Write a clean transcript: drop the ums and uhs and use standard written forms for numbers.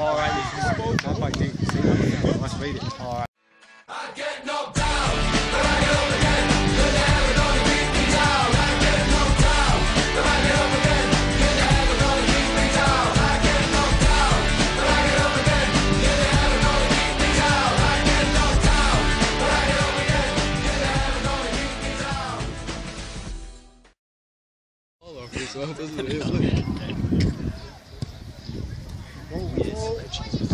Alright, I'll quite deep. See, let's read it. Alright. I get knocked down, but I get up again. You're never gonna keep me down. I get knocked down, but I get up again. You're never gonna keep me down. I get knocked down, but I get up again. You're never gonna keep me down. I get knocked down, but I get up again. You're never gonna keep me down. All over as well, doesn't it? Whoa.